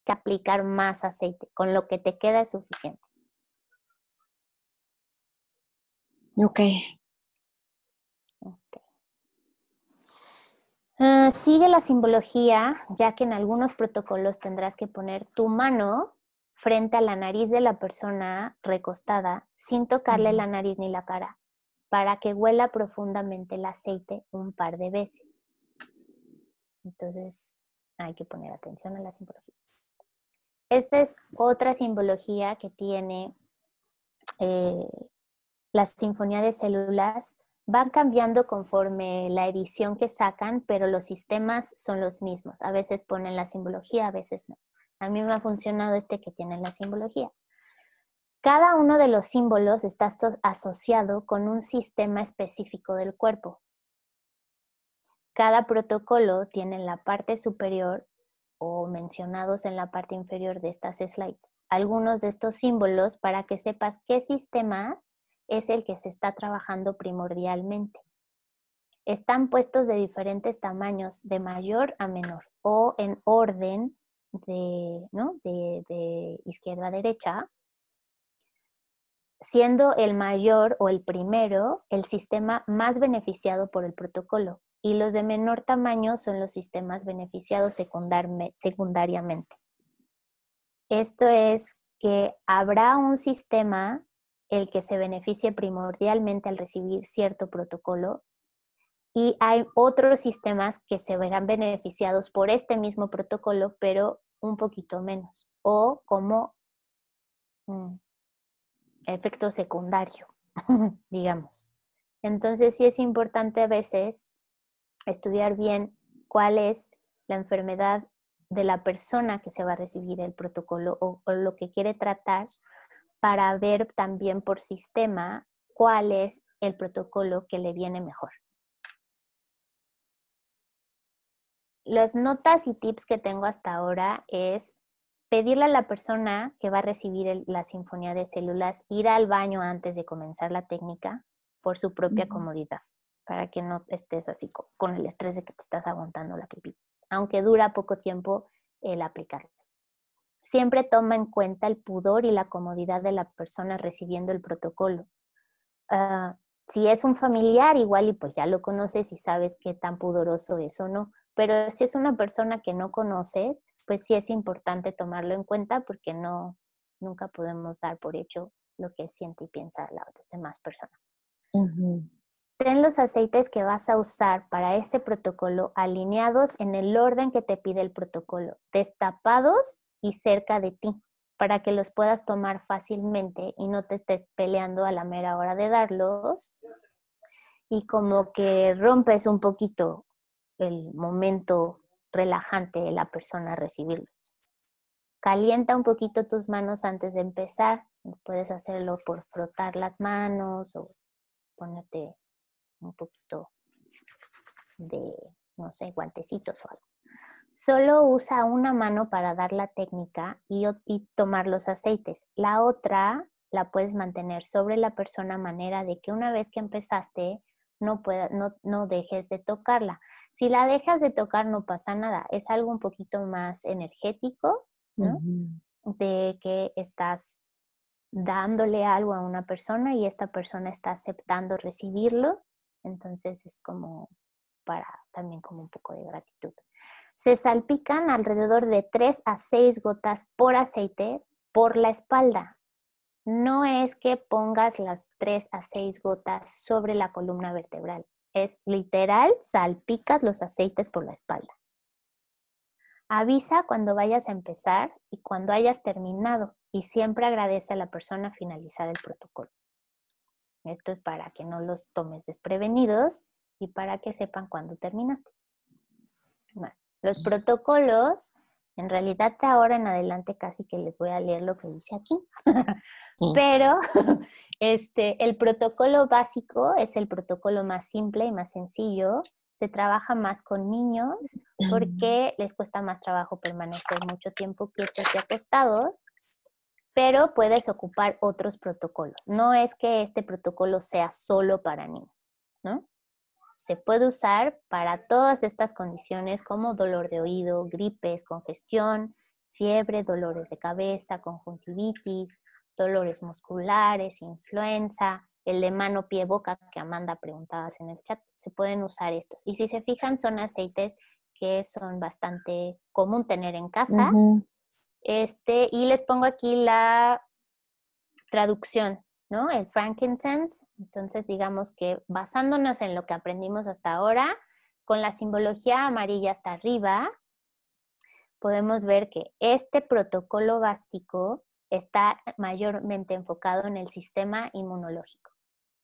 que aplicar más aceite. Con lo que te queda es suficiente. Ok. Okay. Sigue la simbología, ya que en algunos protocolos tendrás que poner tu mano frente a la nariz de la persona recostada sin tocarle la nariz ni la cara, para que huela profundamente el aceite un par de veces. Entonces hay que poner atención a la simbología. Esta es otra simbología que tiene la sinfonía de células. Van cambiando conforme la edición que sacan, pero los sistemas son los mismos. A veces ponen la simbología, a veces no. A mí me ha funcionado este que tiene la simbología. Cada uno de los símbolos está asociado con un sistema específico del cuerpo. Cada protocolo tiene en la parte superior o mencionados en la parte inferior de estas slides algunos de estos símbolos para que sepas qué sistema es el que se está trabajando primordialmente. Están puestos de diferentes tamaños, de mayor a menor, o en orden de izquierda a derecha, siendo el mayor o el primero el sistema más beneficiado por el protocolo, y los de menor tamaño son los sistemas beneficiados secundariamente. Esto es que habrá un sistema el que se beneficie primordialmente al recibir cierto protocolo, y hay otros sistemas que se verán beneficiados por este mismo protocolo, pero un poquito menos, o como efecto secundario, digamos. Entonces sí es importante a veces estudiar bien cuál es la enfermedad de la persona que se va a recibir el protocolo o lo que quiere tratar, para ver también por sistema cuál es el protocolo que le viene mejor. Las notas y tips que tengo hasta ahora es pedirle a la persona que va a recibir la sinfonía de células ir al baño antes de comenzar la técnica por su propia comodidad, para que no estés así con el estrés de que te estás aguantando la pipí, aunque dura poco tiempo el aplicarlo. Siempre toma en cuenta el pudor y la comodidad de la persona recibiendo el protocolo. Si es un familiar, igual y pues ya lo conoces y sabes qué tan pudoroso es o no, pero si es una persona que no conoces, pues sí es importante tomarlo en cuenta, porque nunca podemos dar por hecho lo que siente y piensa las demás personas. Ten los aceites que vas a usar para este protocolo alineados en el orden que te pide el protocolo, destapados y cerca de ti, para que los puedas tomar fácilmente y no te estés peleando a la mera hora de darlos, y como que rompes un poquito el momento relajante de la persona a recibirlos. Calienta un poquito tus manos antes de empezar. Puedes hacerlo por frotar las manos o ponerte un poquito de, no sé, guantecitos o algo. Solo usa una mano para dar la técnica y tomar los aceites. La otra la puedes mantener sobre la persona, a manera de que una vez que empezaste no dejes de tocarla. Si la dejas de tocar no pasa nada, es algo un poquito más energético, ¿no? De que estás dándole algo a una persona y esta persona está aceptando recibirlo, entonces es como para también como un poco de gratitud. Se salpican alrededor de 3 a 6 gotas por aceite por la espalda. No es que pongas las 3 a 6 gotas sobre la columna vertebral. Es literal, salpicas los aceites por la espalda. Avisa cuando vayas a empezar y cuando hayas terminado, y siempre agradece a la persona al finalizar el protocolo. Esto es para que no los tomes desprevenidos y para que sepan cuándo terminaste. Bueno, los protocolos, en realidad de ahora en adelante casi que les voy a leer lo que dice aquí, pero el protocolo básico es el protocolo más simple y más sencillo. Se trabaja más con niños porque les cuesta más trabajo permanecer mucho tiempo quietos y acostados, pero puedes ocupar otros protocolos. No es que este protocolo sea solo para niños, ¿no? Se puede usar para todas estas condiciones como dolor de oído, gripes, congestión, fiebre, dolores de cabeza, conjuntivitis, dolores musculares, influenza, el de mano, pie, boca, que Amanda preguntabas en el chat. Se pueden usar estos. Y si se fijan, son aceites que son bastante común tener en casa. Y les pongo aquí la traducción, ¿no? El frankincense. Entonces, digamos que basándonos en lo que aprendimos hasta ahora, con la simbología amarilla hasta arriba, podemos ver que este protocolo básico está mayormente enfocado en el sistema inmunológico.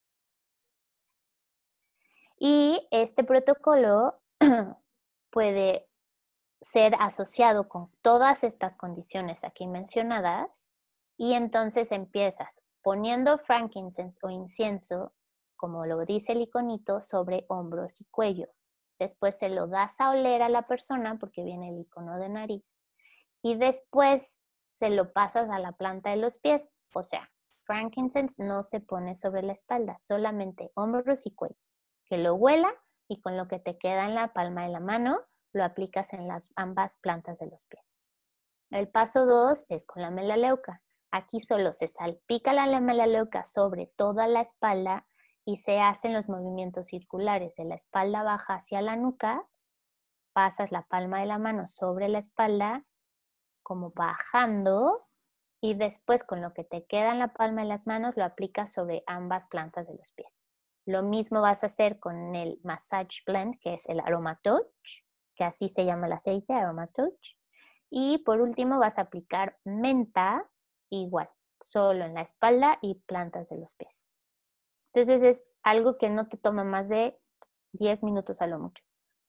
Y este protocolo puede ser asociado con todas estas condiciones aquí mencionadas, y entonces empiezas poniendo frankincense o incienso, como lo dice el iconito, sobre hombros y cuello. Después se lo das a oler a la persona porque viene el icono de nariz. Y después se lo pasas a la planta de los pies. O sea, frankincense no se pone sobre la espalda, solamente hombros y cuello. Que lo huela y con lo que te queda en la palma de la mano lo aplicas en ambas plantas de los pies. El paso 2 es con la melaleuca. Aquí solo se salpica la melaleuca sobre toda la espalda y se hacen los movimientos circulares de la espalda baja hacia la nuca. Pasas la palma de la mano sobre la espalda, como bajando, y después con lo que te queda en la palma de las manos lo aplicas sobre ambas plantas de los pies. Lo mismo vas a hacer con el Massage Blend, que es el Aromatouch, que así se llama el aceite, Aromatouch. Y por último vas a aplicar menta, igual, solo en la espalda y plantas de los pies. Entonces es algo que no te toma más de 10 minutos a lo mucho.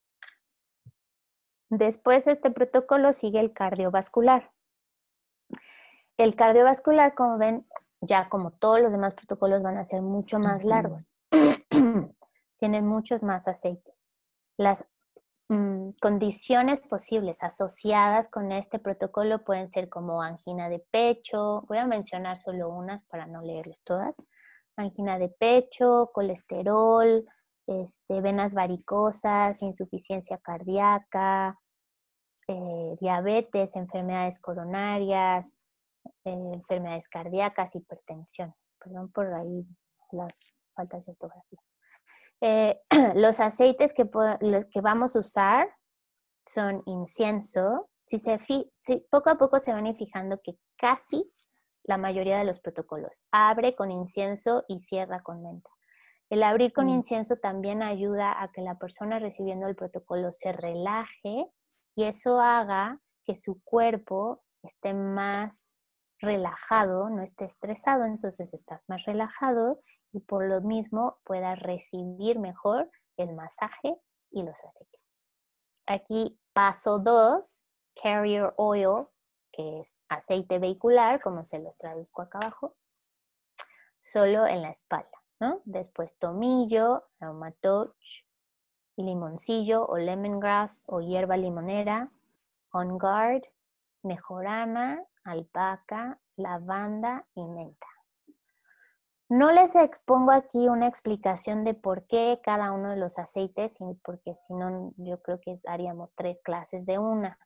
Después de este protocolo sigue el cardiovascular. El cardiovascular, como ven, ya como todos los demás protocolos, van a ser mucho más largos. Tienen muchos más aceites. Las condiciones posibles asociadas con este protocolo pueden ser como angina de pecho. Voy a mencionar solo unas para no leerles todas. Angina de pecho, colesterol, venas varicosas, insuficiencia cardíaca, diabetes, enfermedades coronarias, enfermedades cardíacas, hipertensión. Perdón por ahí las faltas de ortografía. Los aceites los que vamos a usar son incienso. Si poco a poco se van a ir fijando que casi la mayoría de los protocolos abre con incienso y cierra con menta. El abrir con incienso también ayuda a que la persona recibiendo el protocolo se relaje y eso haga que su cuerpo esté más relajado, no esté estresado, entonces estás más relajado y por lo mismo puedas recibir mejor el masaje y los aceites. Aquí paso 2, carrier oil, que es aceite vehicular, como se los traduzco acá abajo, solo en la espalda, ¿no? Después tomillo, aromatouch, limoncillo o lemongrass o hierba limonera, on guard, mejorana, albahaca, lavanda y menta. No les expongo aquí una explicación de por qué cada uno de los aceites, y porque si no, yo creo que haríamos 3 clases de una.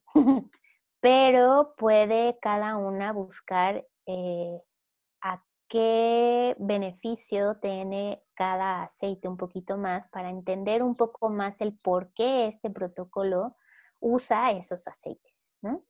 Pero puede cada una buscar a qué beneficio tiene cada aceite un poquito más para entender un poco más el por qué este protocolo usa esos aceites, ¿no?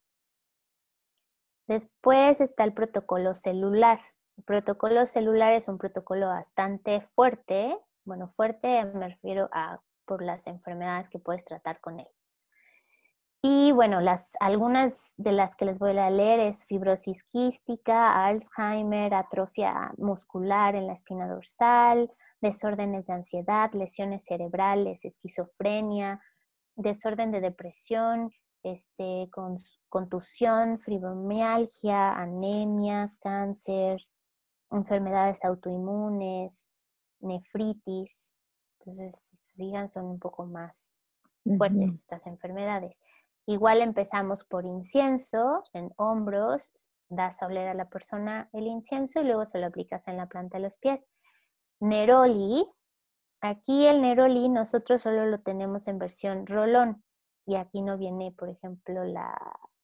Después está el protocolo celular. El protocolo celular es un protocolo bastante fuerte. Bueno, fuerte me refiero a por las enfermedades que puedes tratar con él. Y bueno, algunas de las que les voy a leer es fibrosis quística, Alzheimer, atrofia muscular en la espina dorsal, desórdenes de ansiedad, lesiones cerebrales, esquizofrenia, desorden de depresión, contusión, fibromialgia, anemia, cáncer, enfermedades autoinmunes, nefritis. Entonces, si se fijan, son un poco más fuertes estas enfermedades. Igual empezamos por incienso en hombros, das a oler a la persona el incienso y luego se lo aplicas en la planta de los pies. Neroli, aquí el Neroli nosotros solo lo tenemos en versión rolón y aquí no viene, por ejemplo,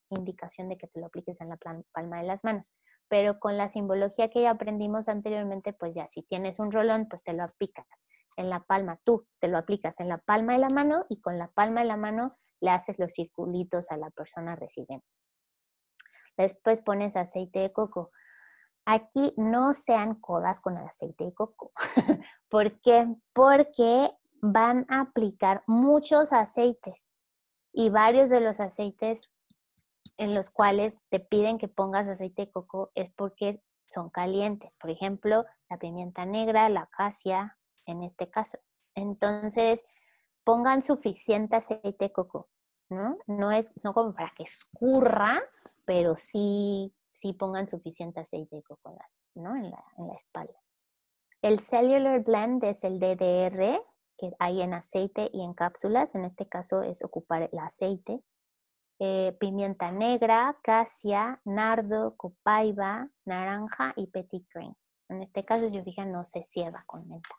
indicación de que te lo apliques en la palma de las manos. Pero con la simbología que ya aprendimos anteriormente, pues ya si tienes un rolón, pues te lo aplicas en la palma, tú te lo aplicas en la palma de la mano y con la palma de la mano le haces los circulitos a la persona recibiente. Después pones aceite de coco. Aquí no sean codas con el aceite de coco. ¿Por qué? Porque van a aplicar muchos aceites y varios de los aceites en los cuales te piden que pongas aceite de coco es porque son calientes. Por ejemplo, la pimienta negra, la acacia, en este caso. Entonces, pongan suficiente aceite de coco, ¿no? No como para que escurra, pero sí pongan suficiente aceite de coco, ¿no? En la espalda. El Cellular Blend es el DDR, que hay en aceite y en cápsulas. En este caso es ocupar el aceite. Pimienta negra, casia, nardo, copaiba, naranja y petit grain. En este caso, si se fijan, no se cierra con menta.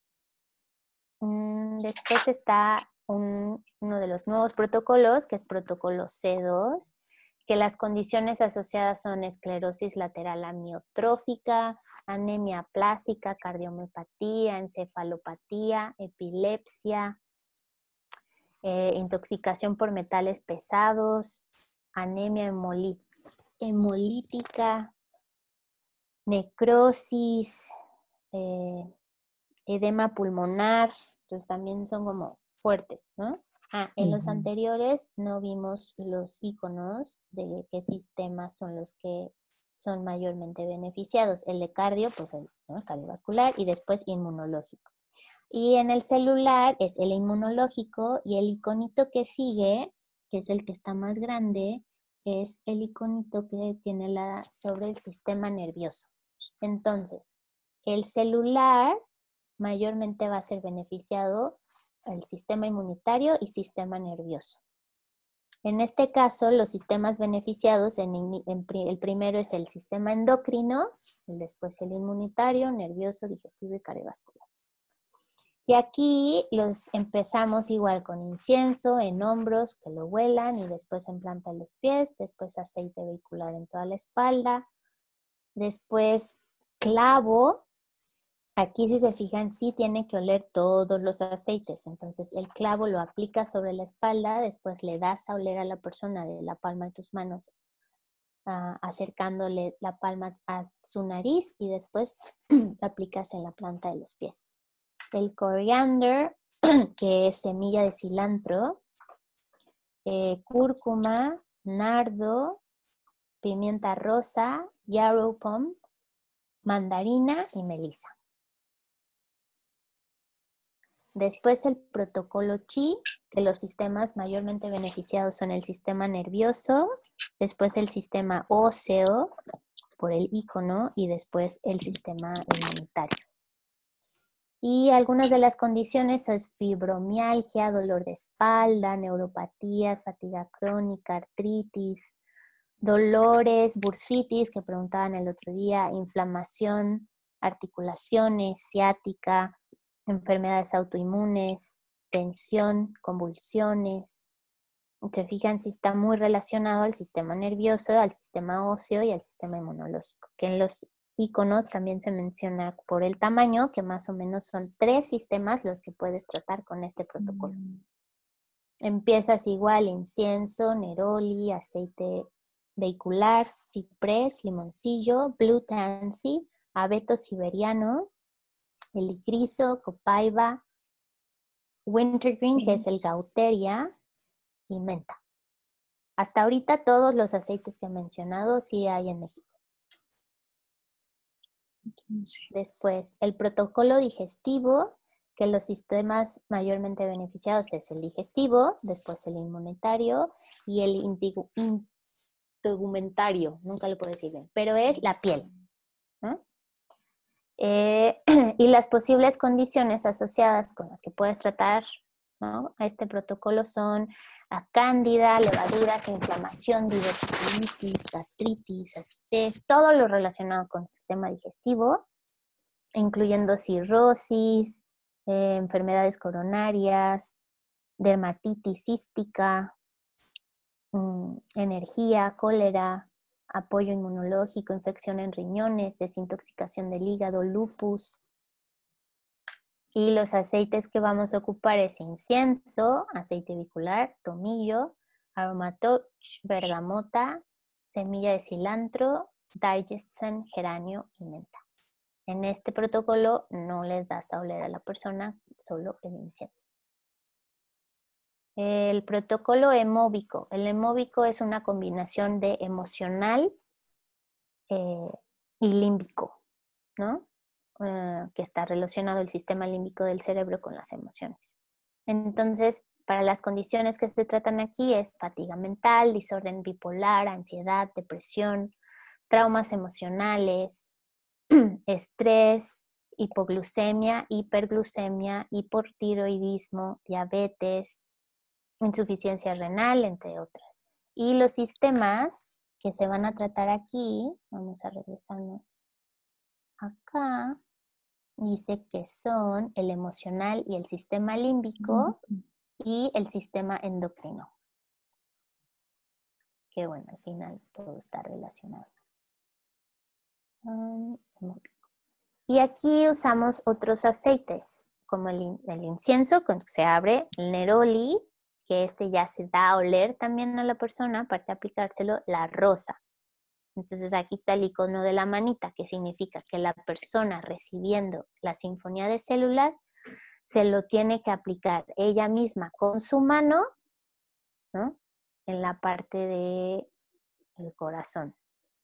Después está uno de los nuevos protocolos, que es protocolo C2, que las condiciones asociadas son esclerosis lateral amiotrófica, anemia aplásica, cardiomiopatía, encefalopatía, epilepsia, intoxicación por metales pesados, anemia hemolítica, necrosis, edema pulmonar, entonces también son como fuertes, ¿no? En los anteriores no vimos los iconos de qué sistemas son los que son mayormente beneficiados. El de cardio, pues el cardiovascular y después inmunológico. Y en el celular es el inmunológico y el iconito que sigue, que es el que está más grande, es el iconito que tiene sobre el sistema nervioso. Entonces, el celular mayormente va a ser beneficiado el sistema inmunitario y sistema nervioso. En este caso, los sistemas beneficiados, el primero es el sistema endocrino, después el inmunitario, nervioso, digestivo y cardiovascular. Y aquí los empezamos igual con incienso en hombros, que lo huelan, y después en planta de los pies, después aceite vehicular en toda la espalda, después clavo. Aquí si se fijan, sí tiene que oler todos los aceites. Entonces el clavo lo aplicas sobre la espalda, después le das a oler a la persona de la palma de tus manos, acercándole la palma a su nariz y después lo aplicas en la planta de los pies. El coriander, que es semilla de cilantro, cúrcuma, nardo, pimienta rosa, yarrow pom, mandarina y melisa. Después el protocolo Chi, que los sistemas mayormente beneficiados son el sistema nervioso, después el sistema óseo, por el icono, y después el sistema inmunitario. Y algunas de las condiciones es fibromialgia, dolor de espalda, neuropatías, fatiga crónica, artritis, dolores, bursitis, que preguntaban el otro día, inflamación, articulaciones, ciática, enfermedades autoinmunes, tensión, convulsiones. Se fijan si está muy relacionado al sistema nervioso, al sistema óseo y al sistema inmunológico, que en los iconos también se menciona por el tamaño, que más o menos son 3 sistemas los que puedes tratar con este protocolo. Empiezas igual, incienso, neroli, aceite vehicular, ciprés, limoncillo, blue tansy, abeto siberiano, helichrysum, copaiba, wintergreen, que es el gauteria, y menta. Hasta ahorita todos los aceites que he mencionado sí hay en México. Después, el protocolo digestivo, que los sistemas mayormente beneficiados es el digestivo, después el inmunitario y el integumentario, nunca lo puedo decir bien, pero es la piel, ¿no? Y las posibles condiciones asociadas con las que puedes tratar, ¿no?, a este protocolo son a cándida, levaduras, inflamación, diverticulitis, gastritis, acidez, todo lo relacionado con el sistema digestivo, incluyendo cirrosis, enfermedades coronarias, dermatitis cística, energía, cólera, apoyo inmunológico, infección en riñones, desintoxicación del hígado, lupus. Y los aceites que vamos a ocupar es incienso, aceite bicular, tomillo, aromatoch, bergamota, semilla de cilantro, digestion, geranio y menta. En este protocolo no les das a oler a la persona, solo el incienso. El protocolo hemóbico. El hemóbico es una combinación de emocional y límbico, ¿no? Que está relacionado el sistema límbico del cerebro con las emociones. Entonces, para las condiciones que se tratan aquí es fatiga mental, desorden bipolar, ansiedad, depresión, traumas emocionales, estrés, hipoglucemia, hiperglucemia, hipotiroidismo, diabetes, insuficiencia renal, entre otras. Y los sistemas que se van a tratar aquí, vamos a regresarnos acá, dice que son el emocional y el sistema límbico y el sistema endocrino. Que bueno, al final todo está relacionado. Y aquí usamos otros aceites, como el incienso, cuando se abre, el neroli, que este ya se da a oler también a la persona, aparte de aplicárselo, la rosa. Entonces aquí está el icono de la manita, que significa que la persona recibiendo la sinfonía de células se lo tiene que aplicar ella misma con su mano, ¿no? En la parte del corazón.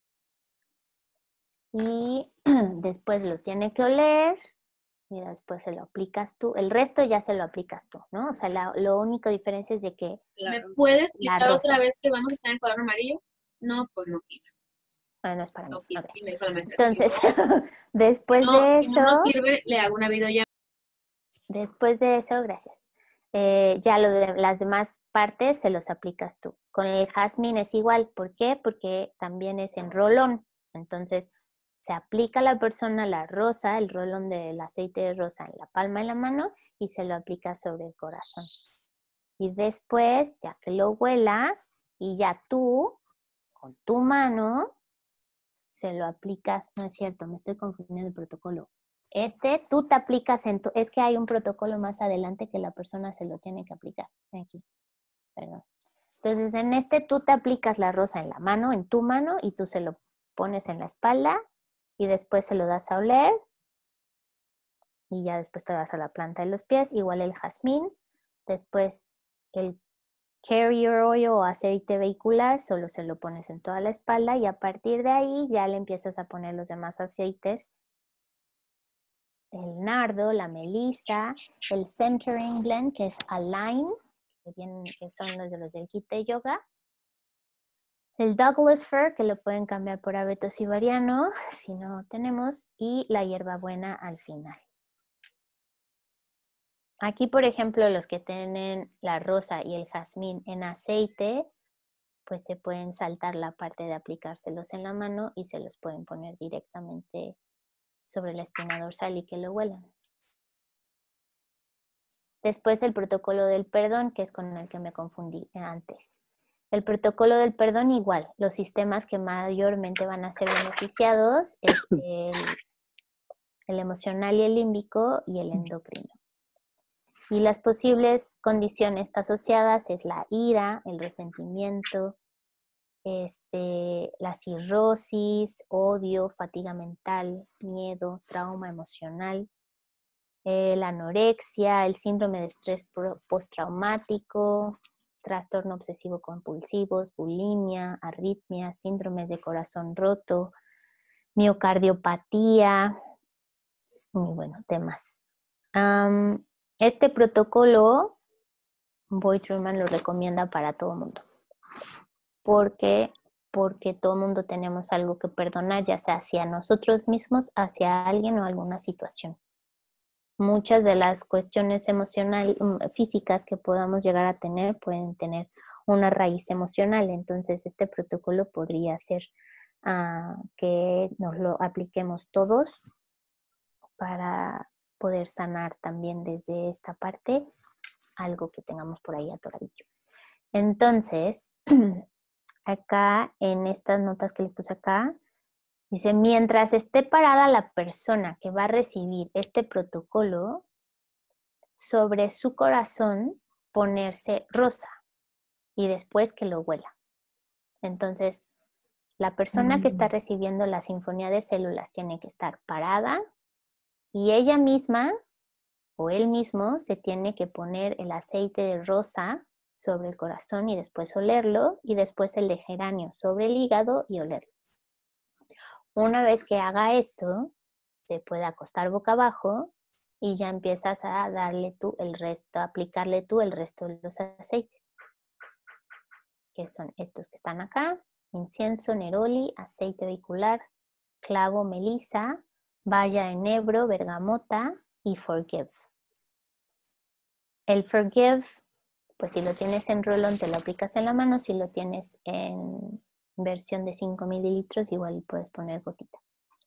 Y después lo tiene que oler y después se lo aplicas tú. El resto ya se lo aplicas tú, ¿no? O sea, lo único diferencia es de que... ¿Me puedes explicar otra vez que vamos a estar en cuaderno amarillo? No, pues no quiso. Bueno, no es para mí. No quiso. Okay. Y me dijo la maestra, Entonces, sí, después si no, de si eso... no sirve, le hago una videollamada. Después de eso, gracias. Ya lo de las demás partes se los aplicas tú. Con el jazmín es igual. ¿Por qué? Porque también es en rolón. Entonces, se aplica a la persona la rosa, el rolón del aceite de rosa en la palma de la mano y se lo aplica sobre el corazón. Y después, ya que lo huela, y ya tú, con tu mano, se lo aplicas. No es cierto, me estoy confundiendo el protocolo. Tú te aplicas es que hay un protocolo más adelante que la persona se lo tiene que aplicar. Aquí, perdón. Entonces, en tú te aplicas la rosa en la mano, en tu mano, y tú se lo pones en la espalda y después se lo das a oler y ya después te vas a la planta de los pies, igual el jazmín, después el carrier oil o aceite vehicular, solo se lo pones en toda la espalda y a partir de ahí ya le empiezas a poner los demás aceites, el nardo, la melisa, el centering blend, que es Align, que son los del kit de yoga, el Douglas Fir, que lo pueden cambiar por abeto siberiano, si no tenemos, y la hierbabuena al final. Aquí, por ejemplo, los que tienen la rosa y el jazmín en aceite, pues se pueden saltar la parte de aplicárselos en la mano y se los pueden poner directamente sobre la espina dorsal y que lo huelan. Después el protocolo del perdón, que es con el que me confundí antes. El protocolo del perdón igual, los sistemas que mayormente van a ser beneficiados es el emocional y el límbico y el endocrino. Y las posibles condiciones asociadas es la ira, el resentimiento, la cirrosis, odio, fatiga mental, miedo, trauma emocional, la anorexia, el síndrome de estrés postraumático, trastorno obsesivo compulsivos, bulimia, arritmia, síndrome de corazón roto, miocardiopatía y bueno, temas. Este protocolo, Boyd Truman lo recomienda para todo el mundo. Porque todo el mundo tenemos algo que perdonar, ya sea hacia nosotros mismos, hacia alguien o alguna situación. Muchas de las cuestiones emocionales, físicas que podamos llegar a tener pueden tener una raíz emocional. Entonces, este protocolo podría ser que nos lo apliquemos todos para poder sanar también desde esta parte algo que tengamos por ahí atoradillo. Entonces, acá en estas notas que les puse acá, dice, mientras esté parada la persona que va a recibir este protocolo, sobre su corazón ponerse rosa y después que lo huela. Entonces, la persona que está recibiendo la sinfonía de células tiene que estar parada y ella misma o él mismo se tiene que poner el aceite de rosa sobre el corazón y después olerlo y después el de geranio sobre el hígado y olerlo. Una vez que haga esto, se puede acostar boca abajo y ya empiezas a darle tú el resto, a aplicarle tú el resto de los aceites, que son estos que están acá: incienso, neroli, aceite vehicular, clavo, melisa, baya de enebro, bergamota y forgive. El forgive, pues si lo tienes en rolón te lo aplicas en la mano, si lo tienes en versión de 5 mililitros igual puedes poner gotita.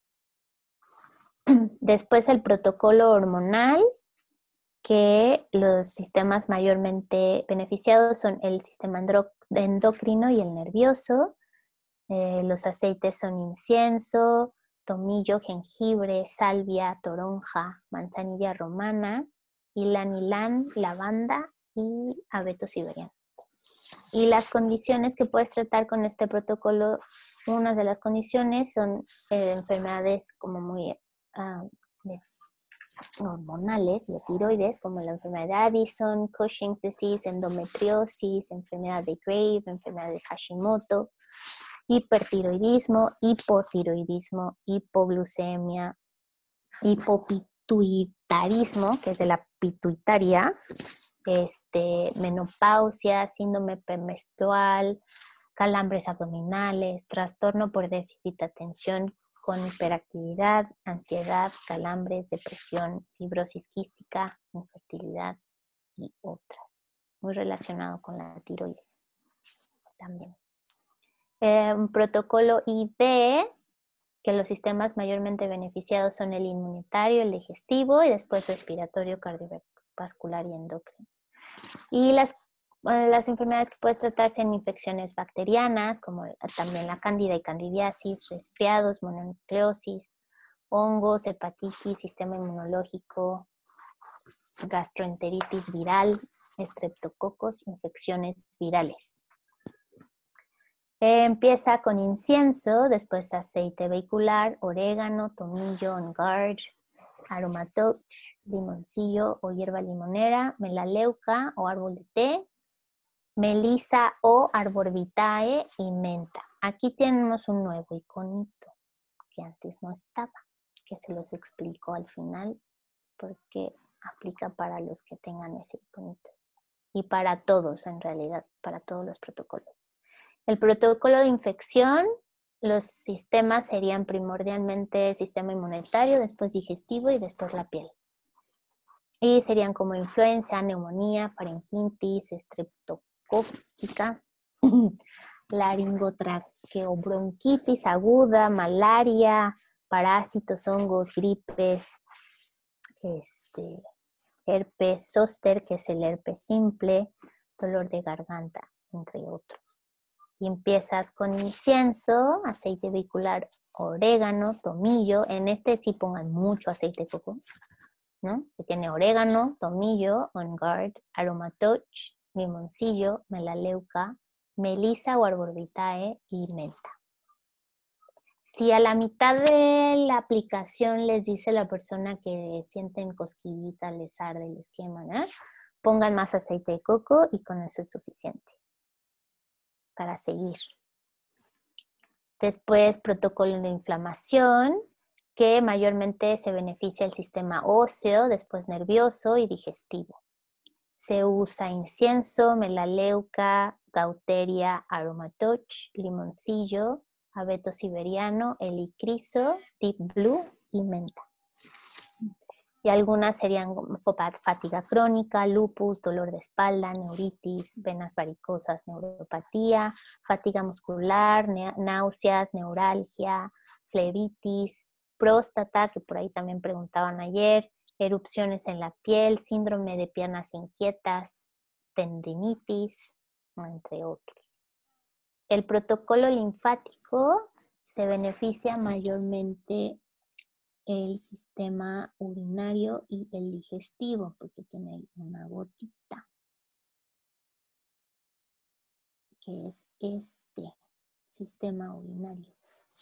Después el protocolo hormonal, que los sistemas mayormente beneficiados son el sistema endocrino y el nervioso. Los aceites son incienso, tomillo, jengibre, salvia, toronja, manzanilla romana, ylang ylang, lavanda y abeto siberiano. Y las condiciones que puedes tratar con este protocolo, una de las condiciones son enfermedades como muy hormonales de tiroides, como la enfermedad de Addison, Cushing's disease, endometriosis, enfermedad de Graves, enfermedad de Hashimoto, hipertiroidismo, hipotiroidismo, hipoglucemia, hipopituitarismo, que es de la pituitaria, menopausia, síndrome premenstrual, calambres abdominales, trastorno por déficit de atención con hiperactividad, ansiedad, calambres, depresión, fibrosis quística, infertilidad y otras. Muy relacionado con la tiroides también. Un protocolo ID, que los sistemas mayormente beneficiados son el inmunitario, el digestivo y después respiratorio, cardiovascular y endocrino. Y las enfermedades que puedes tratarse en infecciones bacterianas, como también la cándida y candidiasis, resfriados, mononucleosis, hongos, hepatitis, sistema inmunológico, gastroenteritis viral, estreptococos, infecciones virales. Empieza con incienso, después aceite vehicular, orégano, tomillo, on guard, aromatoch, limoncillo o hierba limonera, melaleuca o árbol de té, melisa o arborvitae y menta. Aquí tenemos un nuevo iconito que antes no estaba, que se los explico al final porque aplica para los que tengan ese iconito y para todos en realidad, para todos los protocolos. El protocolo de infección, los sistemas serían primordialmente sistema inmunitario, después digestivo y después la piel. Y serían como influenza, neumonía, faringitis, estreptocócica, laringotraqueobronquitis aguda, malaria, parásitos, hongos, gripes, herpes zóster, que es el herpes simple, dolor de garganta, entre otros. Y empiezas con incienso, aceite vehicular, orégano, tomillo. En este sí pongan mucho aceite de coco, ¿no? Que tiene orégano, tomillo, on guard, aromatoch, limoncillo, melaleuca, melisa o arborvitae y menta. Si a la mitad de la aplicación les dice la persona que sienten cosquillita, les arde, les quema, ¿no? Pongan más aceite de coco y con eso es suficiente para seguir. Después, protocolo de inflamación, que mayormente se beneficia el sistema óseo, después nervioso y digestivo. Se usa incienso, melaleuca, gauteria, aromatoch, limoncillo, abeto siberiano, helicriso, deep blue y menta. Y algunas serían fatiga crónica, lupus, dolor de espalda, neuritis, venas varicosas, neuropatía, fatiga muscular, náuseas, neuralgia, flebitis, próstata, que por ahí también preguntaban ayer, erupciones en la piel, síndrome de piernas inquietas, tendinitis, entre otros. El protocolo linfático se beneficia mayormente el sistema urinario y el digestivo, porque tiene ahí una gotita, que es este sistema urinario.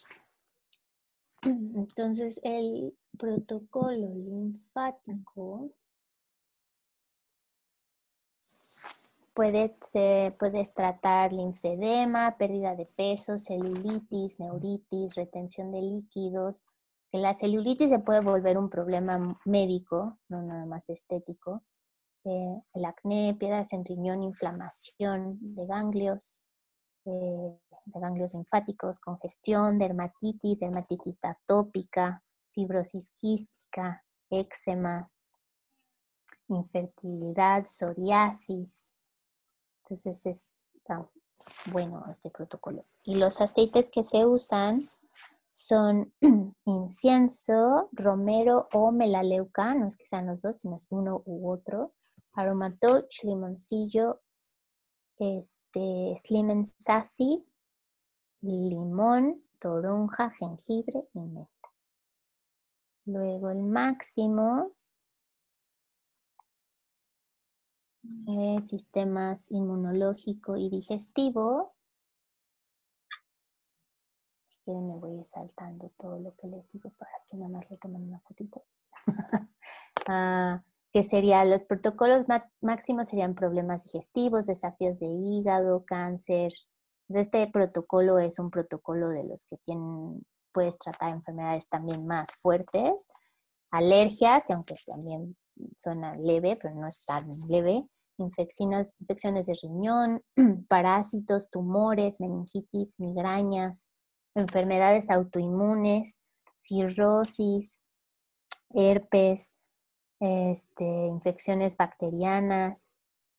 Entonces, el protocolo linfático puedes tratar linfedema, pérdida de peso, celulitis, neuritis, retención de líquidos. Que la celulitis se puede volver un problema médico, no nada más estético. El acné, piedras en riñón, inflamación de ganglios linfáticos, congestión, dermatitis atópica, fibrosis quística, eczema, infertilidad, psoriasis. Entonces está bueno este protocolo. Y los aceites que se usan son incienso, romero o melaleuca, no es que sean los dos, sino es uno u otro, aromatoch, limoncillo, slim sassy, limón, toronja, jengibre y menta. Luego el máximo, sistemas inmunológico y digestivo. Si quieren me voy saltando todo lo que les digo para que nada más le tomen una fotito. Que serían los protocolos máximos serían problemas digestivos, desafíos de hígado, cáncer. Este protocolo es un protocolo de los que puedes tratar enfermedades también más fuertes, alergias, que aunque también suena leve, pero no es tan leve, infecciones de riñón, parásitos, tumores, meningitis, migrañas, enfermedades autoinmunes, cirrosis, herpes, infecciones bacterianas,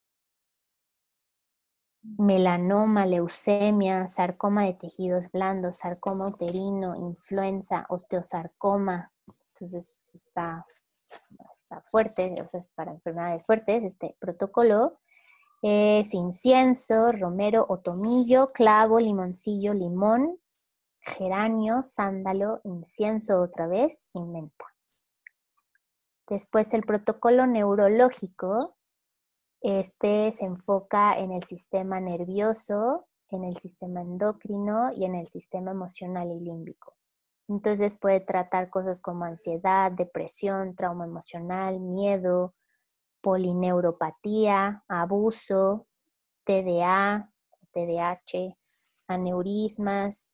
melanoma, leucemia, sarcoma de tejidos blandos, sarcoma uterino, influenza, osteosarcoma. Entonces está fuerte, o sea, es para enfermedades fuertes este protocolo. Es incienso, romero o tomillo, clavo, limoncillo, limón, geranio, sándalo, incienso otra vez y menta. Después el protocolo neurológico, se enfoca en el sistema nervioso, en el sistema endocrino y en el sistema emocional y límbico. Entonces puede tratar cosas como ansiedad, depresión, trauma emocional, miedo, polineuropatía, abuso, TDA, TDAH, aneurismas,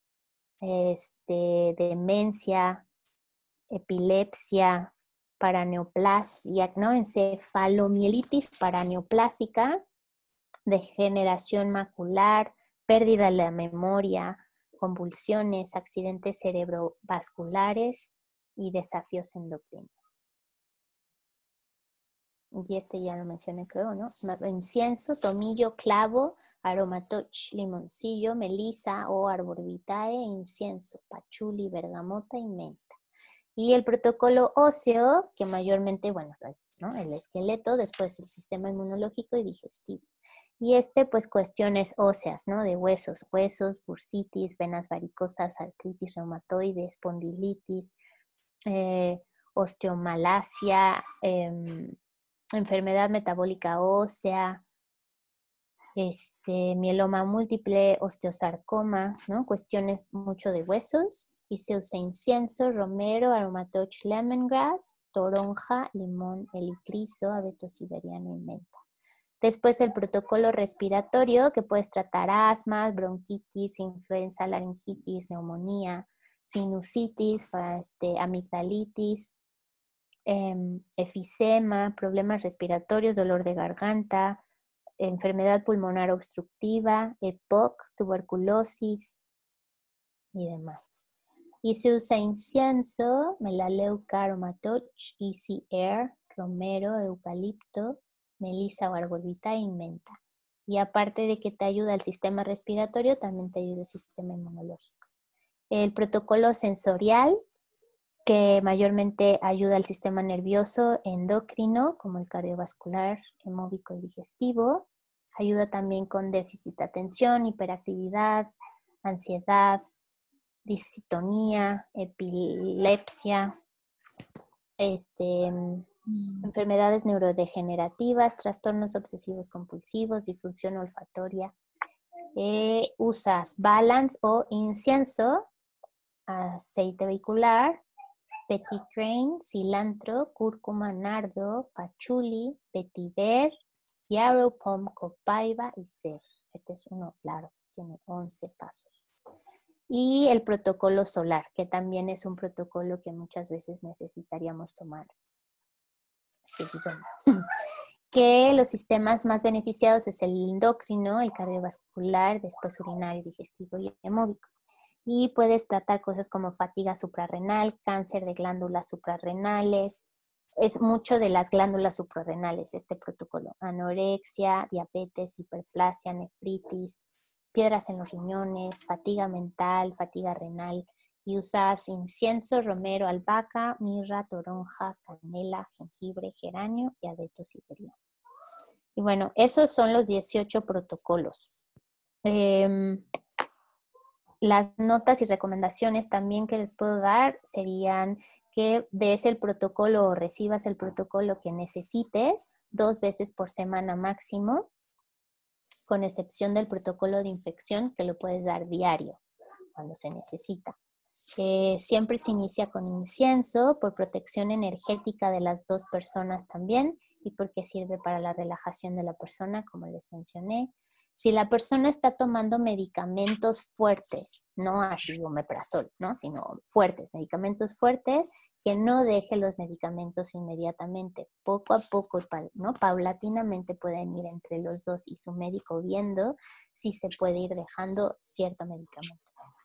demencia, epilepsia, paraneoplasia, ¿no? Encefalomielitis paraneoplásica, degeneración macular, pérdida de la memoria, convulsiones, accidentes cerebrovasculares y desafíos endocrinos. Y ya lo mencioné, creo, ¿no? Incienso, tomillo, clavo, aromatoch, limoncillo, melisa o arborvitae, incienso, pachuli, bergamota y menta. Y el protocolo óseo, que mayormente, bueno, ¿no? El esqueleto, después el sistema inmunológico y digestivo. Y pues cuestiones óseas, ¿no? De huesos, bursitis, venas varicosas, artritis reumatoide, espondilitis, osteomalacia, enfermedad metabólica ósea, mieloma múltiple, osteosarcoma, ¿no? Cuestiones mucho de huesos. Y se usa incienso, romero, aromatoch, lemongrass, toronja, limón, helicriso, abeto siberiano y menta. Después el protocolo respiratorio, que puedes tratar asma, bronquitis, influenza, laringitis, neumonía, sinusitis, amigdalitis, efisema, problemas respiratorios, dolor de garganta, enfermedad pulmonar obstructiva, EPOC, tuberculosis y demás. Y se usa incienso, melaleuca, aromatoch, easy air, romero, eucalipto, melisa o arborvitae y menta. Y aparte de que te ayuda el sistema respiratorio, también te ayuda el sistema inmunológico. El protocolo sensorial, que mayormente ayuda al sistema nervioso endocrino, como el cardiovascular, hemóbico y digestivo, Ayuda también con déficit de atención, hiperactividad, ansiedad, distonía, epilepsia, enfermedades neurodegenerativas, trastornos obsesivos compulsivos, disfunción olfatoria. Usas balance o incienso, aceite vehicular, petitgrain, cilantro, cúrcuma, nardo, pachuli, vetiver, yarrow, pom, copaiba y cera. Este es uno largo, tiene 11 pasos. Y el protocolo solar, que también es un protocolo que muchas veces necesitaríamos tomar seguido. Que los sistemas más beneficiados es el endocrino, el cardiovascular, después urinario, digestivo y hemóbico. Y puedes tratar cosas como fatiga suprarrenal, cáncer de glándulas suprarrenales. Es mucho de las glándulas suprarrenales este protocolo. Anorexia, diabetes, hiperplasia, nefritis, piedras en los riñones, fatiga mental, fatiga renal. Y usas incienso, romero, albahaca, mirra, toronja, canela, jengibre, geranio y abeto siberiano. Y bueno, esos son los 18 protocolos. Las notas y recomendaciones también que les puedo dar serían que des el protocolo o recibas el protocolo que necesites 2 veces por semana máximo, con excepción del protocolo de infección que lo puedes dar diario cuando se necesita. Siempre se inicia con incienso por protección energética de las dos personas también y porque sirve para la relajación de la persona, como les mencioné. Si la persona está tomando medicamentos fuertes, no así omeprazol, ¿no? Sino fuertes, medicamentos fuertes, que no deje los medicamentos inmediatamente. Poco a poco, ¿no? Paulatinamente pueden ir entre los dos y su médico viendo si se puede ir dejando cierto medicamento.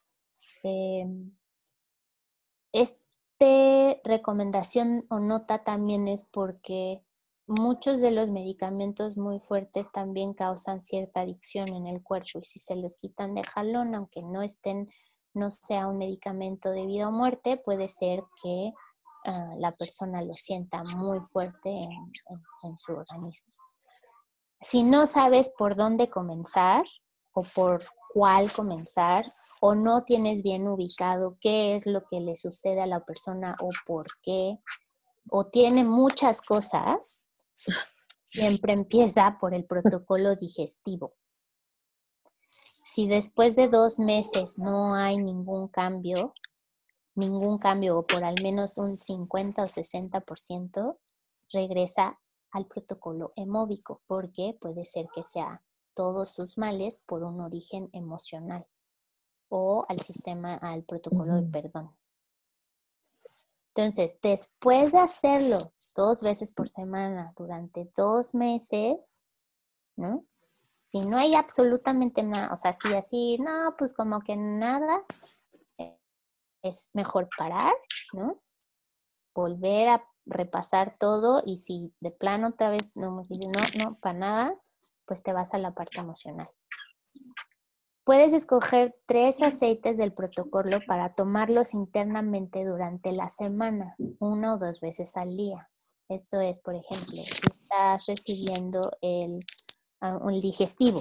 Recomendación o nota también es porque muchos de los medicamentos muy fuertes también causan cierta adicción en el cuerpo y si se los quitan de jalón, aunque no sea un medicamento de vida o muerte, puede ser que la persona lo sienta muy fuerte en su organismo. Si no sabes por dónde comenzar o por cuál comenzar, o no tienes bien ubicado qué es lo que le sucede a la persona o por qué, o tiene muchas cosas, siempre empieza por el protocolo digestivo. Si después de 2 meses no hay ningún cambio o por al menos un 50 o 60%, regresa al protocolo hemóbico, porque puede ser que sea todos sus males por un origen emocional o al protocolo de perdón. Entonces, después de hacerlo 2 veces por semana durante 2 meses, ¿no? Si no hay absolutamente nada, o sea, si así, no, pues como que nada, es mejor parar, ¿no? Volver a repasar todo y si de plano otra vez no, para nada, pues te vas a la parte emocional. Puedes escoger 3 aceites del protocolo para tomarlos internamente durante la semana, 1 o 2 veces al día. Esto es, por ejemplo, si estás recibiendo el digestivo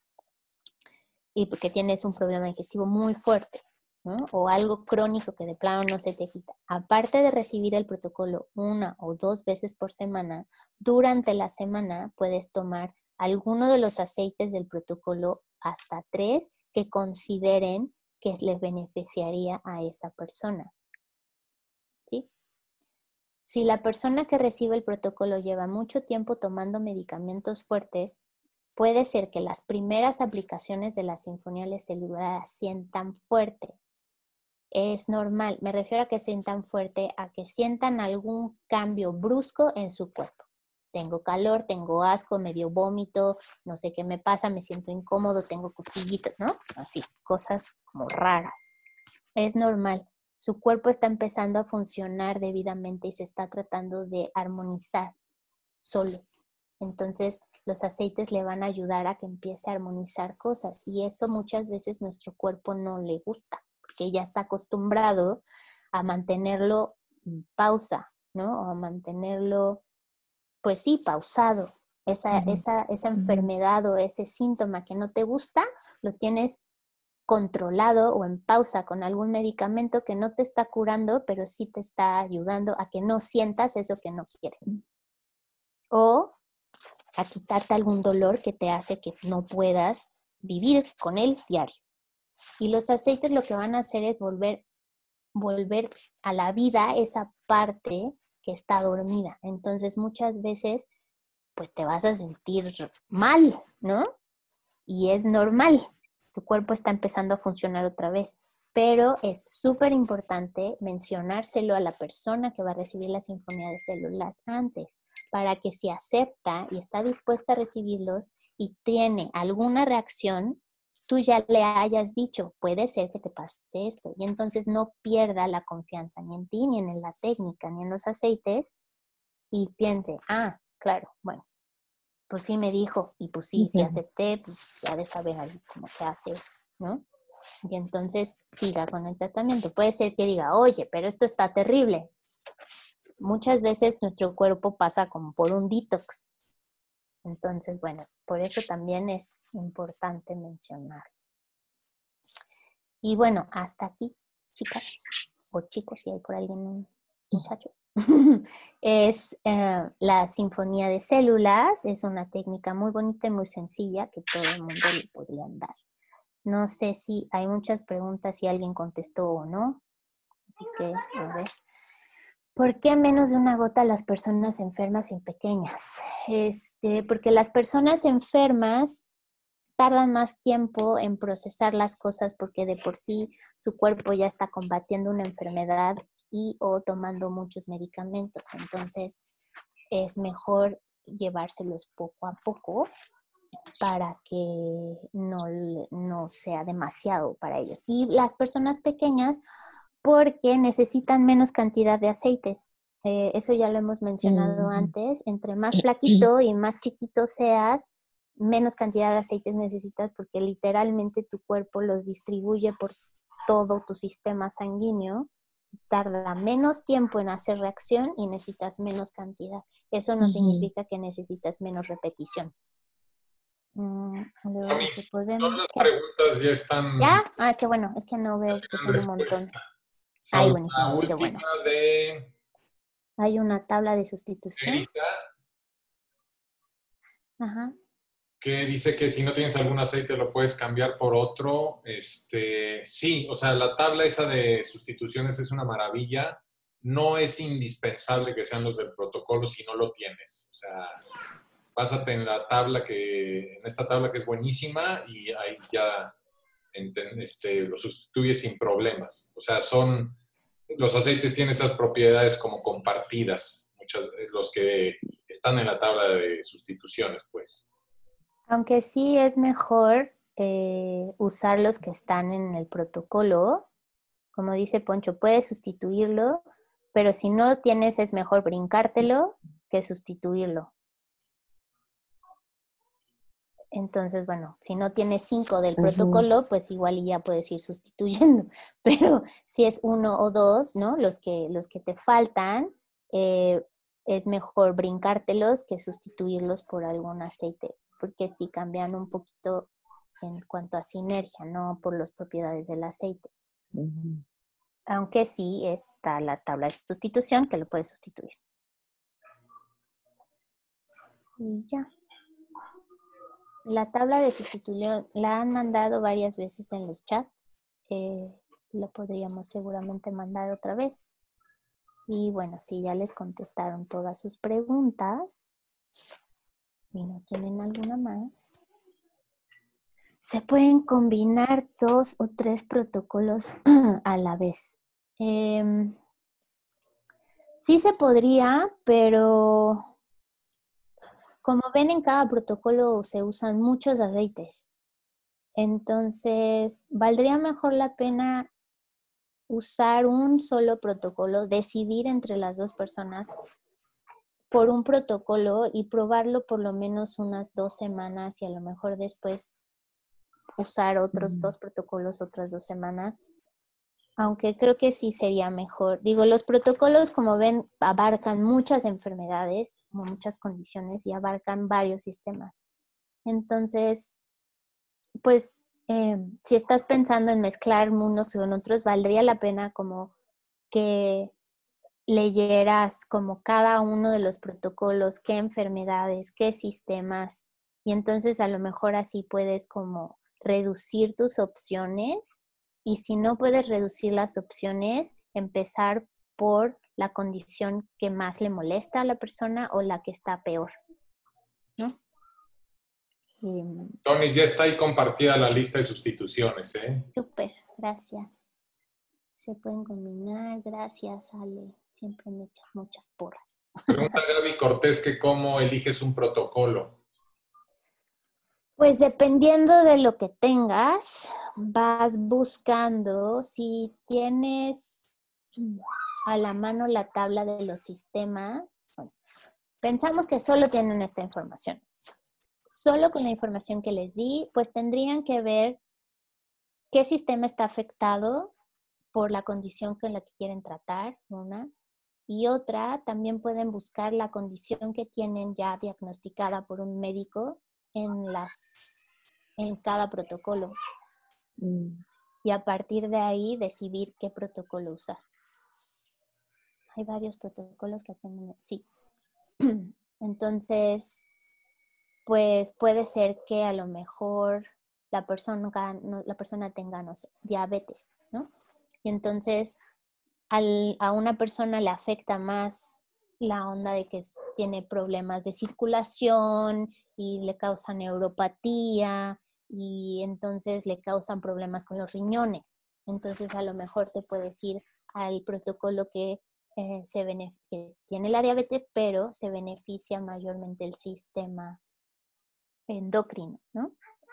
y porque tienes un problema digestivo muy fuerte, ¿no? O algo crónico que de plano no se te quita. Aparte de recibir el protocolo 1 o 2 veces por semana, durante la semana puedes tomar alguno de los aceites del protocolo hasta 3 que consideren que les beneficiaría a esa persona. ¿Sí? Si la persona que recibe el protocolo lleva mucho tiempo tomando medicamentos fuertes, puede ser que las primeras aplicaciones de las sinfoniales celulares sientan fuerte. Es normal, me refiero a que sientan fuerte, a que sientan algún cambio brusco en su cuerpo. Tengo calor, tengo asco, me dio vómito, no sé qué me pasa, me siento incómodo, tengo cosquillitas, ¿no? Así, cosas como raras. Es normal. Su cuerpo está empezando a funcionar debidamente y se está tratando de armonizar solo. Entonces, los aceites le van a ayudar a que empiece a armonizar cosas y eso muchas veces nuestro cuerpo no le gusta porque ya está acostumbrado a mantenerlo en pausa, ¿no? O a mantenerlo, pues sí, pausado. esa enfermedad o ese síntoma que no te gusta, lo tienes controlado o en pausa con algún medicamento que no te está curando, pero sí te está ayudando a que no sientas eso que no quieres. O a quitarte algún dolor que te hace que no puedas vivir con él diario. Y los aceites lo que van a hacer es volver a la vida esa parte que está dormida. Entonces muchas veces pues te vas a sentir mal, ¿no? Y es normal. Tu cuerpo está empezando a funcionar otra vez. Pero es súper importante mencionárselo a la persona que va a recibir la sinfonía de células antes, para que si acepta y está dispuesta a recibirlos y tiene alguna reacción, tú ya le hayas dicho, puede ser que te pase esto. Y entonces no pierda la confianza ni en ti, ni en la técnica, ni en los aceites, y piense, claro, bueno, pues sí me dijo, y pues sí, si acepté, pues ya de saber algo como que hace, ¿no? Y entonces siga con el tratamiento. Puede ser que diga, oye, pero esto está terrible. Muchas veces nuestro cuerpo pasa como por un detox. Entonces, bueno, por eso también es importante mencionar. Y bueno, hasta aquí, chicas, o chicos, si hay por alguien un muchacho. Es la sinfonía de células. Es una técnica muy bonita y muy sencilla que todo el mundo le podrían dar. No sé si hay muchas preguntas, si alguien contestó o no. Así que, a ver. ¿Por qué menos de una gota a las personas enfermas y pequeñas? Porque las personas enfermas tardan más tiempo en procesar las cosas porque de por sí su cuerpo ya está combatiendo una enfermedad y o tomando muchos medicamentos. Entonces, es mejor llevárselos poco a poco para que no sea demasiado para ellos. Y las personas pequeñas, porque necesitan menos cantidad de aceites. Eso ya lo hemos mencionado antes. Entre más flaquito y más chiquito seas, menos cantidad de aceites necesitas porque literalmente tu cuerpo los distribuye por todo tu sistema sanguíneo. Tarda menos tiempo en hacer reacción y necesitas menos cantidad. Eso no significa que necesitas menos repetición. A mí, todas las ¿Qué? preguntas ya están. ¿Ya? Qué bueno. Es que no veo que son un montón. Son Buenísimo. la Qué última bueno. de Hay una tabla de sustitución. Erika, Ajá. que dice que si no tienes algún aceite lo puedes cambiar por otro. Sí, o sea, la tabla esa de sustituciones es una maravilla. No es indispensable que sean los del protocolo si no lo tienes. O sea, básate en esta tabla que es buenísima y ahí ya lo sustituyes sin problemas. O sea, los aceites tienen esas propiedades como compartidas, los que están en la tabla de sustituciones, pues. Aunque sí es mejor usar los que están en el protocolo. Como dice Poncho, puedes sustituirlo, pero si no lo tienes es mejor brincártelo que sustituirlo. Entonces, bueno, si no tienes 5 del protocolo, pues igual y ya puedes ir sustituyendo. Pero si es 1 o 2, ¿no? Los que te faltan, es mejor brincártelos que sustituirlos por algún aceite, porque sí cambian un poquito en cuanto a sinergia, no por las propiedades del aceite. Aunque sí está la tabla de sustitución que lo puedes sustituir. Y ya. La tabla de sustitución la han mandado varias veces en los chats. Lo podríamos seguramente mandar otra vez. Y bueno, si ya les contestaron todas sus preguntas y no tienen alguna más, se pueden combinar 2 o 3 protocolos a la vez. Sí se podría, pero como ven, en cada protocolo se usan muchos aceites. Entonces, valdría mejor la pena usar un solo protocolo, decidir entre las 2 personas por un protocolo y probarlo por lo menos unas 2 semanas y a lo mejor después usar otros 2 protocolos otras 2 semanas aunque creo que sí sería mejor. Digo, los protocolos, como ven, abarcan muchas enfermedades, muchas condiciones y abarcan varios sistemas. Entonces, pues, si estás pensando en mezclar unos con otros, valdría la pena como que leyeras como cada uno de los protocolos, qué enfermedades, qué sistemas, y entonces a lo mejor así puedes como reducir tus opciones, y si no puedes reducir las opciones, empezar por la condición que más le molesta a la persona o la que está peor, ¿no? Tony, ya está ahí compartida la lista de sustituciones, ¿eh? Súper, gracias. Se pueden combinar, gracias, Ale. Siempre me echas muchas porras. Pregunta Gaby Cortés que cómo eliges un protocolo. Pues dependiendo de lo que tengas, vas buscando, si tienes a la mano la tabla de los sistemas, bueno, pensamos que solo tienen esta información. Solo con la información que les di, pues tendrían que ver qué sistema está afectado por la condición con la que quieren tratar, una. Y otra, también pueden buscar la condición que tienen ya diagnosticada por un médico en cada protocolo. Y a partir de ahí decidir qué protocolo usar. Hay varios protocolos que atienden. Sí. Entonces, pues puede ser que a lo mejor la persona tenga, no sé, diabetes, ¿no? Y entonces a una persona le afecta más la onda de que tiene problemas de circulación y le causa neuropatía y entonces le causan problemas con los riñones. Entonces a lo mejor te puedes ir al protocolo que tiene la diabetes, pero se beneficia mayormente el sistema endocrino, ¿no?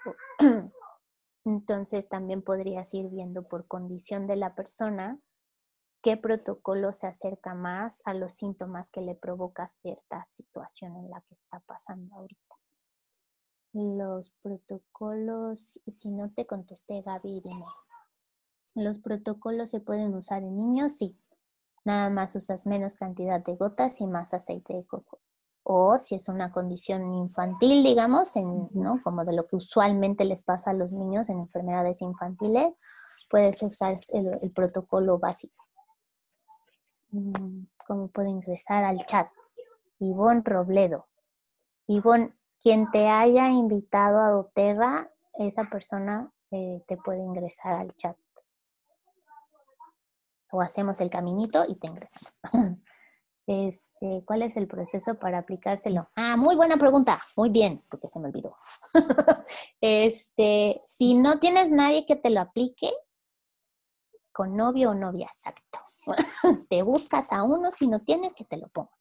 Entonces también podrías ir viendo por condición de la persona qué protocolo se acerca más a los síntomas que le provoca cierta situación en la que está pasando ahorita. Los protocolos, si no te contesté, Gaby, dime. ¿Los protocolos se pueden usar en niños? Sí. Nada más usas menos cantidad de gotas y más aceite de coco. O si es una condición infantil, digamos, ¿no? Como de lo que usualmente les pasa a los niños en enfermedades infantiles, puedes usar el protocolo básico. ¿Cómo puedo ingresar al chat? Ivonne Robledo. Ivonne, quien te haya invitado a doTERRA, esa persona te puede ingresar al chat. O hacemos el caminito y te ingresamos. ¿Cuál es el proceso para aplicárselo? Ah, muy buena pregunta. Muy bien, porque se me olvidó. Si no tienes nadie que te lo aplique, con novio o novia, exacto. Te buscas a uno, si no tienes, que te lo ponga.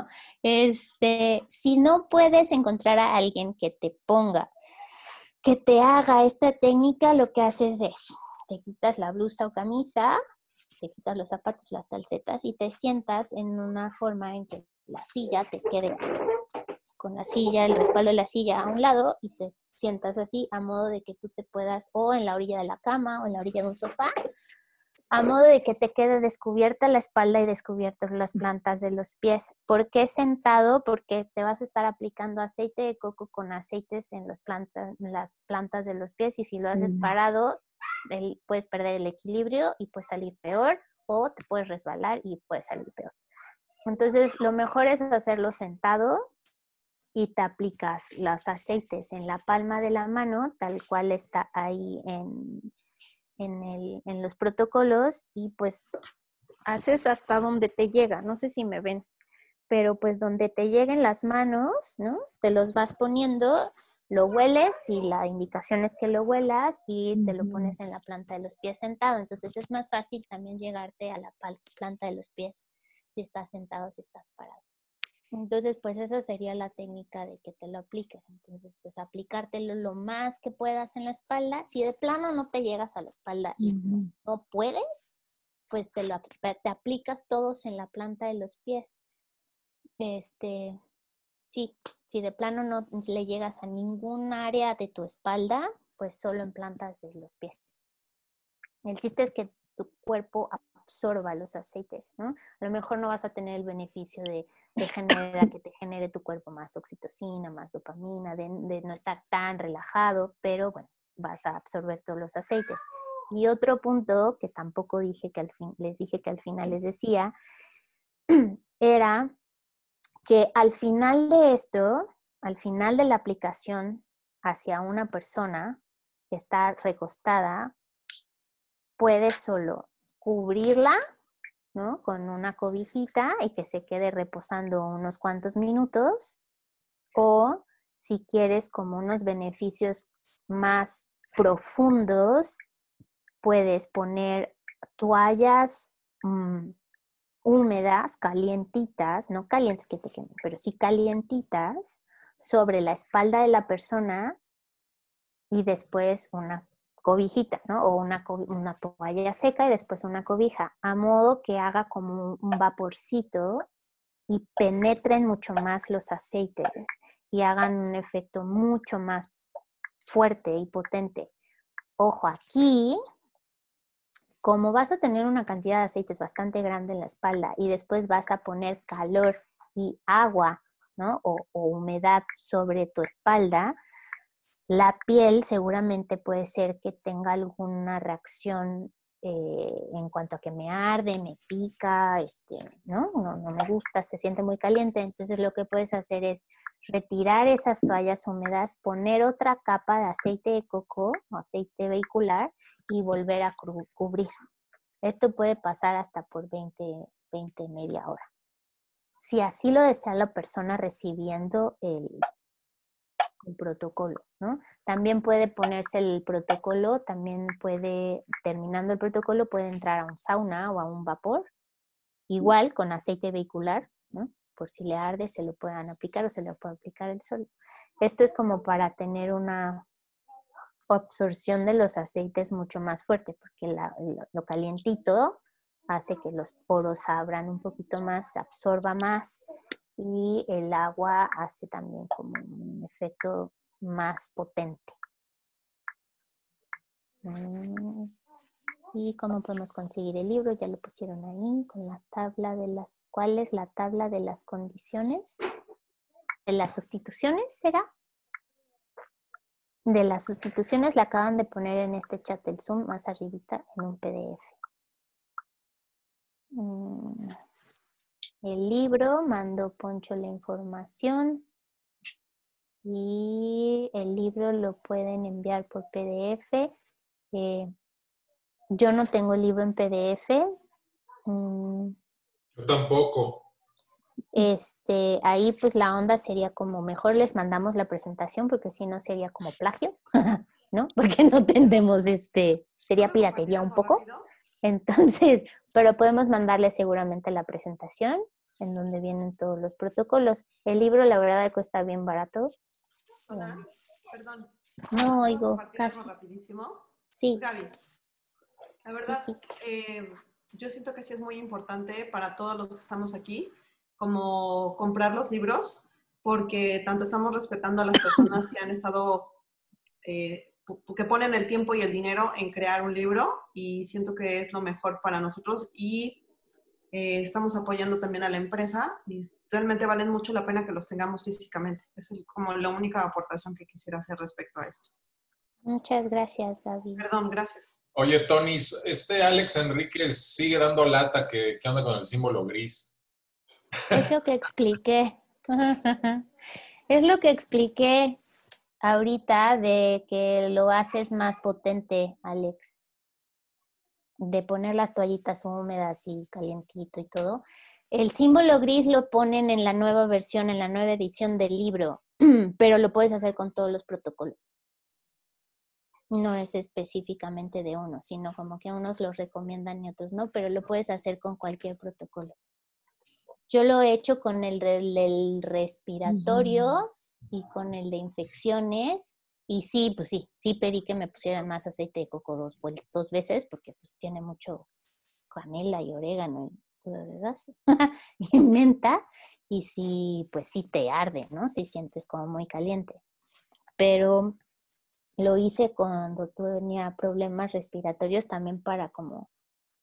Si no puedes encontrar a alguien que te ponga, que te haga esta técnica, lo que haces es, te quitas la blusa o camisa, te quitas los zapatos, las calcetas y te sientas en una forma en que la silla te quede con la silla, el respaldo de la silla a un lado y te sientas así a modo de que tú te puedas o en la orilla de la cama o en la orilla de un sofá, a modo de que te quede descubierta la espalda y descubiertas las plantas de los pies. ¿Por qué sentado? Porque te vas a estar aplicando aceite de coco con aceites en las plantas de los pies y si lo haces parado, puedes perder el equilibrio y puedes salir peor o te puedes resbalar y puedes salir peor. Entonces, lo mejor es hacerlo sentado y te aplicas los aceites en la palma de la mano, tal cual está ahí en los protocolos y pues haces hasta donde te llega, no sé si me ven, pero pues donde te lleguen las manos, ¿no? Te los vas poniendo, lo hueles y la indicación es que lo huelas y te lo pones en la planta de los pies sentado, entonces es más fácil también llegarte a la planta de los pies si estás sentado, si estás parado. Entonces, pues esa sería la técnica de que te lo apliques. Entonces, pues aplicártelo lo más que puedas en la espalda. Si de plano no te llegas a la espalda y no puedes, pues te aplicas todos en la planta de los pies. Sí, si de plano no le llegas a ningún área de tu espalda, pues solo en plantas de los pies. El chiste es que tu cuerpo absorba los aceites, ¿no? A lo mejor no vas a tener el beneficio de que te genere tu cuerpo más oxitocina, más dopamina, de no estar tan relajado, pero bueno, vas a absorber todos los aceites. Y otro punto que tampoco dije que les dije que al final les decía, era que al final de esto, al final de la aplicación hacia una persona que está recostada, puedes solo cubrirla, ¿no? Con una cobijita y que se quede reposando unos cuantos minutos, o si quieres como unos beneficios más profundos, puedes poner toallas húmedas, calientitas, no calientes que te quemen, pero sí calientitas, sobre la espalda de la persona y después una cobijita, ¿no? O una toalla seca y después una cobija, a modo que haga como un vaporcito y penetren mucho más los aceites y hagan un efecto mucho más fuerte y potente. Ojo, aquí, como vas a tener una cantidad de aceites bastante grande en la espalda y después vas a poner calor y agua, ¿no? O humedad sobre tu espalda, la piel seguramente puede ser que tenga alguna reacción en cuanto a que me arde, me pica, ¿no? No me gusta, se siente muy caliente. Entonces lo que puedes hacer es retirar esas toallas húmedas, poner otra capa de aceite de coco o aceite vehicular y volver a cubrir. Esto puede pasar hasta por 20, media hora. Si así lo desea la persona recibiendo el protocolo, ¿no? También puede ponerse el protocolo, también puede, terminando el protocolo, puede entrar a un sauna o a un vapor, igual con aceite vehicular, ¿no? Por si le arde, se lo puedan aplicar o se lo puede aplicar el sol. Esto es como para tener una absorción de los aceites mucho más fuerte, porque lo calientito hace que los poros abran un poquito más, se absorba más, y el agua hace también como un efecto más potente. ¿Y cómo podemos conseguir el libro? Ya lo pusieron ahí, con la tabla de las... ¿Cuál es la tabla de las condiciones? ¿De las sustituciones será? De las sustituciones la acaban de poner en este chat del Zoom más arribita en un PDF. El libro, mandó Poncho la información y el libro lo pueden enviar por PDF. Yo no tengo el libro en PDF. Yo tampoco. Ahí pues la onda sería como mejor les mandamos la presentación porque si no sería como plagio, ¿no? Porque no tendemos, sería piratería un poco. Entonces, pero podemos mandarle seguramente la presentación en donde vienen todos los protocolos. El libro la verdad cuesta bien barato. Hola, perdón. No oigo, casi. Rapidísimo. Sí. Gaby, la verdad, Sí. yo siento que sí es muy importante para todos los que estamos aquí, como comprar los libros, porque tanto estamos respetando a las personas que han estado, que ponen el tiempo y el dinero en crear un libro, y siento que es lo mejor para nosotros, y estamos apoyando también a la empresa, y realmente valen mucho la pena que los tengamos físicamente. Es como la única aportación que quisiera hacer respecto a esto. Muchas gracias, Gaby. Perdón, gracias. Oye, Tony, Alex Enríquez sigue dando lata que anda con el símbolo gris. Es lo que expliqué. Es lo que expliqué ahorita de que lo haces más potente, Alex. De poner las toallitas húmedas y calientito y todo. El símbolo gris lo ponen en la nueva versión, en la nueva edición del libro, pero lo puedes hacer con todos los protocolos. No es específicamente de uno, sino como que unos los recomiendan y otros no, pero lo puedes hacer con cualquier protocolo. Yo lo he hecho con el respiratorio y con el de infecciones. Y sí, pues sí pedí que me pusieran más aceite de coco dos veces, porque pues tiene mucho canela y orégano y cosas de esas, y menta, y sí, pues sí te arde, ¿no? Sí sientes como muy caliente. Pero lo hice cuando tenía problemas respiratorios también para como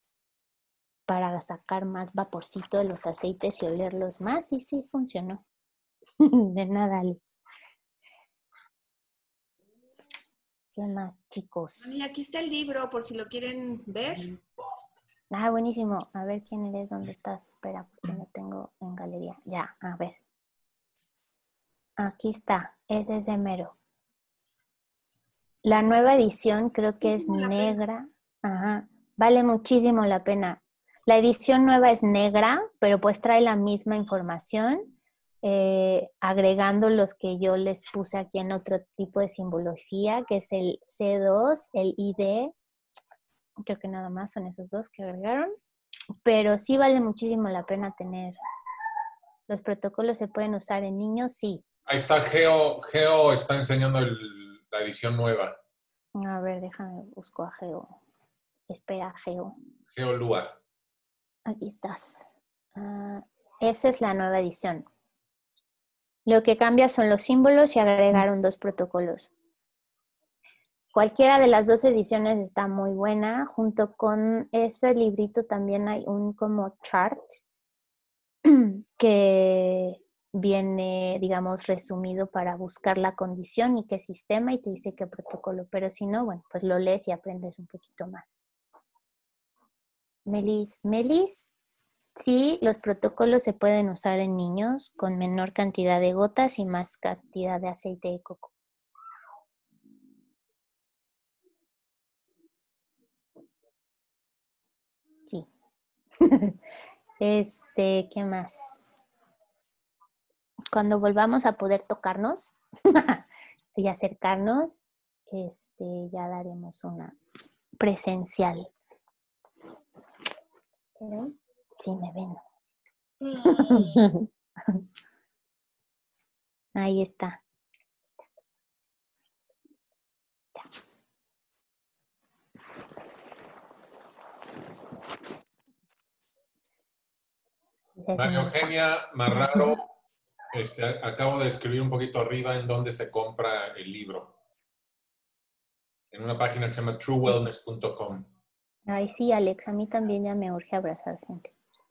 para sacar más vaporcito de los aceites y olerlos más, y sí funcionó. De nada, Alex. ¿Qué más, chicos? Y aquí está el libro, por si lo quieren ver. Ah, buenísimo. A ver quién eres, dónde estás. Espera, porque no tengo en galería. Ya, a ver. Aquí está. Ese es de mero. La nueva edición creo que es negra. Ajá. Vale muchísimo la pena. La edición nueva es negra, pero pues trae la misma información, agregando los que yo les puse aquí en otro tipo de simbología, que es el C2, el ID. Creo que nada más son esos dos que agregaron. Pero sí vale muchísimo la pena tener. ¿Los protocolos se pueden usar en niños? Sí. Ahí está Geo está enseñando la edición nueva. A ver, déjame, busco a Geo. Espera, Geo. Geo Lua. Aquí estás. Esa es la nueva edición. Lo que cambia son los símbolos y agregaron 2 protocolos. Cualquiera de las 2 ediciones está muy buena. Junto con ese librito también hay un como chart que viene, digamos, resumido para buscar la condición y qué sistema y te dice qué protocolo. Pero si no, bueno, pues lo lees y aprendes un poquito más. Melis, sí, los protocolos se pueden usar en niños con menor cantidad de gotas y más cantidad de aceite de coco. Sí. ¿Qué más? Cuando volvamos a poder tocarnos y acercarnos, ya daremos una presencial. Pero sí me ven. Ahí está. María Eugenia Marraro, acabo de escribir un poquito arriba en dónde se compra el libro. En una página que se llama truewellness.com. Ay, sí, Alex, a mí también ya me urge abrazar gente.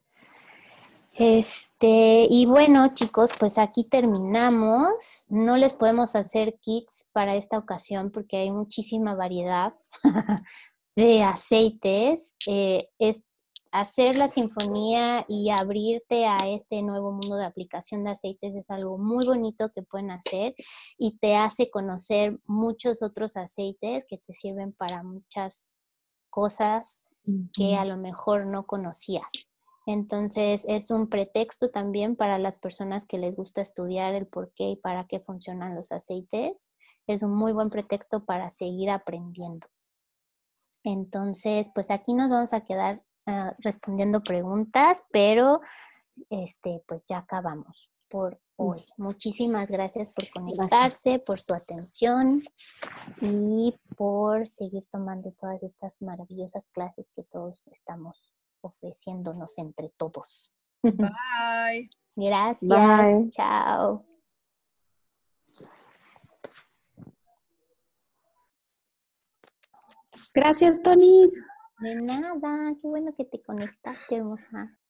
Y bueno, chicos, pues aquí terminamos. No les podemos hacer kits para esta ocasión porque hay muchísima variedad de aceites. Es hacer la sinfonía y abrirte a este nuevo mundo de aplicación de aceites es algo muy bonito que pueden hacer y te hace conocer muchos otros aceites que te sirven para muchas cosas que a lo mejor no conocías. Entonces es un pretexto también para las personas que les gusta estudiar el por qué y para qué funcionan los aceites. Es un muy buen pretexto para seguir aprendiendo. Entonces, pues aquí nos vamos a quedar respondiendo preguntas, pero pues ya acabamos por hoy. Muchísimas gracias por conectarse, por su atención y por seguir tomando todas estas maravillosas clases que todos estamos ofreciéndonos entre todos. Bye. Gracias. Bye. Chao. Gracias, Tonis. De nada, qué bueno que te conectaste, hermosa.